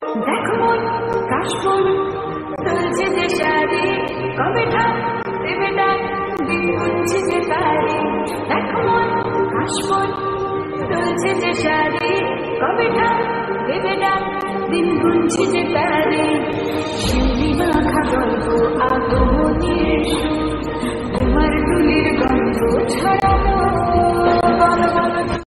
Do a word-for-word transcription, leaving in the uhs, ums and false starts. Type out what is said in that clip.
দেখ মন কাশবন তুলছে যে শাড়ি, কবে ঠাক দেবে ডাক, দিন গুনছে যে তারি। দেখ মন কাশবন তুলছে যে শাড়ি, কবে ঠাক দেবে ডাক, দিন গুনছে যে তারি। শিউলি মাখা গল্প আদর